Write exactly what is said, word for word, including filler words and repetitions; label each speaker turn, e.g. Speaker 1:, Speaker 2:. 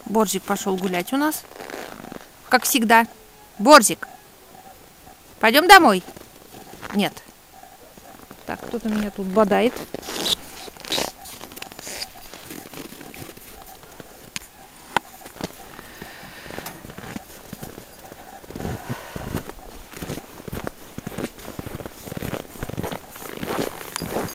Speaker 1: Борзик пошел гулять у нас. Как всегда. Борзик, пойдем домой? Нет. Так, кто-то меня тут бодает.